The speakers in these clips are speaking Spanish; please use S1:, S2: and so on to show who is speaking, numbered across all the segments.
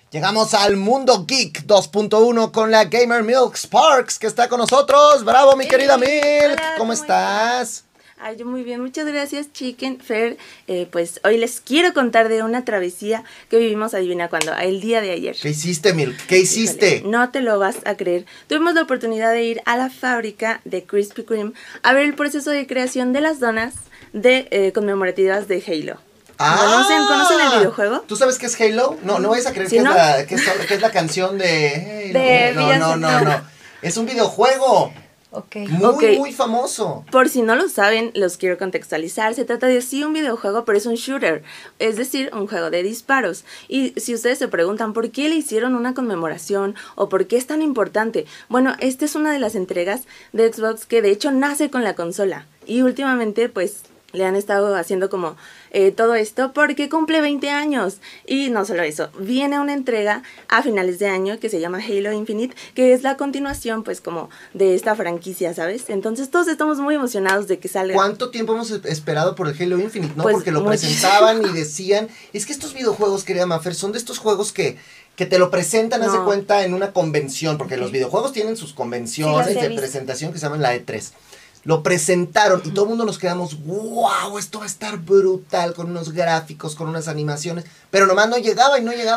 S1: Llegamos al Mundo Geek 2.1 con la Gamer Milk Sparks, que está con nosotros. ¡Bravo, mi querida Milk!
S2: Hola,
S1: ¿Cómo estás?
S2: Ay, yo muy bien, muchas gracias, Chicken Fer. Pues hoy les quiero contar de una travesía que vivimos, adivina cuándo, el día de ayer.
S1: ¿Qué hiciste, Milk? ¿Qué hiciste?
S2: Híjole, no te lo vas a creer. Tuvimos la oportunidad de ir a la fábrica de Krispy Kreme a ver el proceso de creación de las donas de conmemorativas de Halo. ¿Conocen el videojuego?
S1: ¿Tú sabes qué es Halo? No vayas a creer
S2: ¿Sí, no?
S1: que es la canción de Halo.
S2: De
S1: No. Es un videojuego. Muy famoso.
S2: Por si no lo saben, los quiero contextualizar. Se trata de sí un videojuego, pero es un shooter, es decir, un juego de disparos. Y si ustedes se preguntan por qué le hicieron una conmemoración o por qué es tan importante, bueno, esta es una de las entregas de Xbox que de hecho nace con la consola. Y últimamente, pues, le han estado haciendo como todo esto porque cumple 20 años. Y no solo eso, viene una entrega a finales de año que se llama Halo Infinite, que es la continuación pues como de esta franquicia, ¿sabes? Entonces todos estamos muy emocionados de que salga.
S1: ¿Cuánto tiempo hemos esperado por el Halo Infinite, no?
S2: Pues,
S1: porque lo presentaban y decían, es que estos videojuegos, querida Mafer, son de estos juegos que te lo presentan, haz de cuenta, en una convención, porque los videojuegos tienen sus convenciones de presentación que se llaman la E3. Lo presentaron y todo el mundo nos quedamos, wow, esto va a estar brutal, con unos gráficos, con unas animaciones, pero nomás no llegaba,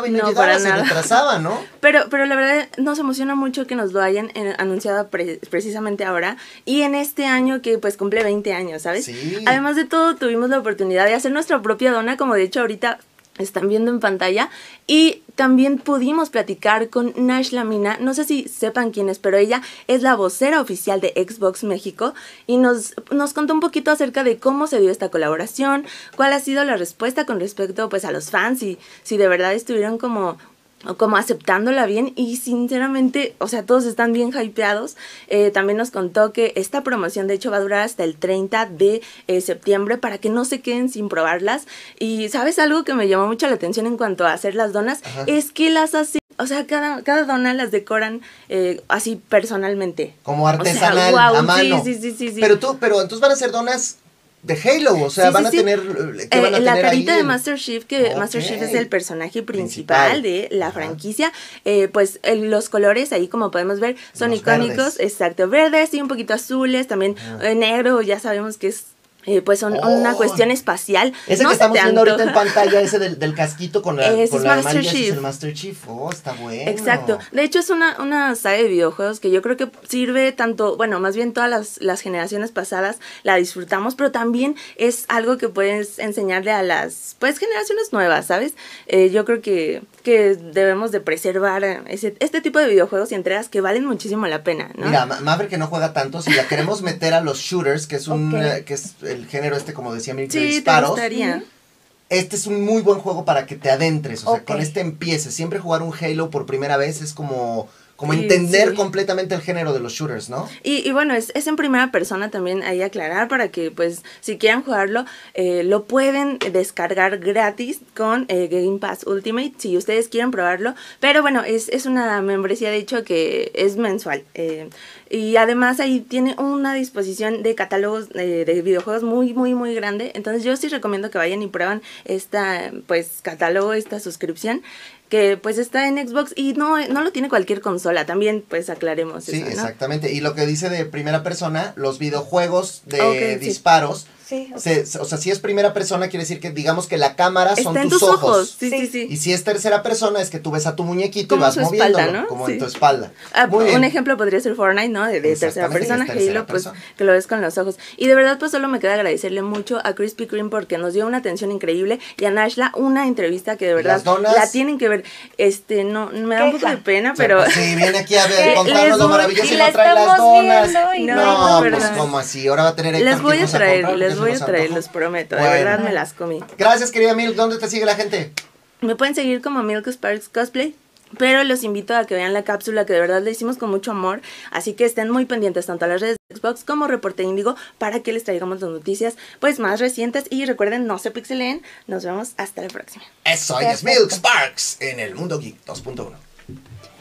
S1: se retrasaba, ¿no?
S2: Pero la verdad nos emociona mucho que nos lo hayan anunciado precisamente ahora y en este año que pues cumple 20 años, ¿sabes?
S1: Sí.
S2: Además de todo, tuvimos la oportunidad de hacer nuestra propia dona, como de hecho ahorita están viendo en pantalla, y también pudimos platicar con Nash Lamina, no sé si sepan quién es, pero ella es la vocera oficial de Xbox México y nos contó un poquito acerca de cómo se dio esta colaboración, cuál ha sido la respuesta con respecto pues a los fans y si de verdad estuvieron como aceptándola bien y sinceramente, o sea, todos están bien hypeados. También nos contó que esta promoción de hecho va a durar hasta el 30 de septiembre para que no se queden sin probarlas. Y ¿sabes algo que me llamó mucho la atención en cuanto a hacer las donas? Ajá. Es que las hacen, o sea, cada dona las decoran así personalmente.
S1: Como artesanal, o sea, wow, a mano.
S2: Sí.
S1: Pero entonces van a ser donas de Halo, o sea, van a tener ¿qué van a
S2: la
S1: tener
S2: carita
S1: ahí?
S2: De Master Chief, que Master Chief es el personaje principal de la franquicia. Pues los colores ahí, como podemos ver, son los icónicos, verdes. Exacto, verdes y un poquito azules, también negro, ya sabemos que es pues son una cuestión espacial.
S1: Ese que estamos viendo ahorita en pantalla, ese del casquito con la
S2: Master Chief.
S1: Es el Master Chief. Está bueno.
S2: Exacto. De hecho es una saga de videojuegos que yo creo que sirve tanto, bueno, más bien todas las generaciones pasadas la disfrutamos, pero también es algo que puedes enseñarle a las pues generaciones nuevas, ¿sabes? Yo creo que debemos de preservar este tipo de videojuegos y entregas que valen muchísimo la pena, ¿no?
S1: Mira, Maverick que no juega tanto, si la queremos meter a los shooters, que es que es el género como decía Milk, de disparos. Este es un muy buen juego para que te adentres, o sea, con este empieces. Siempre jugar un Halo por primera vez es como entender completamente el género de los shooters, ¿no?
S2: Y bueno, es en primera persona también, ahí aclarar para que pues si quieren jugarlo, lo pueden descargar gratis con Game Pass Ultimate si ustedes quieren probarlo, pero bueno, es una membresía de hecho que es mensual, y además ahí tiene una disposición de catálogos de videojuegos muy grande, entonces yo sí recomiendo que vayan y prueban esta pues catálogo, esta suscripción, que pues está en Xbox y no lo tiene cualquier consola, también pues aclaremos eso,
S1: Sí,
S2: ¿no?
S1: Exactamente, y lo que dice de primera persona, los videojuegos de disparos, o sea, si es primera persona quiere decir que digamos que la cámara son tus ojos.
S2: Sí.
S1: Y si es tercera persona es que tú ves a tu muñequito
S2: como
S1: y vas moviéndolo,
S2: espalda, ¿no?
S1: como en tu espalda.
S2: Un ejemplo podría ser Fortnite, ¿no? De tercera persona, Halo, pues que lo ves con los ojos. Y de verdad pues solo me queda agradecerle mucho a Krispy Kreme porque nos dio una atención increíble y a Nashla una entrevista que de verdad la tienen que ver. No me da un poco de pena, pero
S1: sí, viene aquí a ver, contarnos lo maravilloso y no trae las donas. No, pues como así, ahora va a tener
S2: les voy a traer, les prometo, de verdad me las comí.
S1: Gracias, querida Milk, ¿dónde te sigue la gente?
S2: Me pueden seguir como Milk Sparks Cosplay, pero los invito a que vean la cápsula que de verdad le hicimos con mucho amor, así que estén muy pendientes tanto a las redes de Xbox como Reporte Índigo para que les traigamos las noticias pues más recientes y recuerden, no se pixeleen, nos vemos hasta la próxima.
S1: Eso, es Milk Sparks en el Mundo Geek 2.1.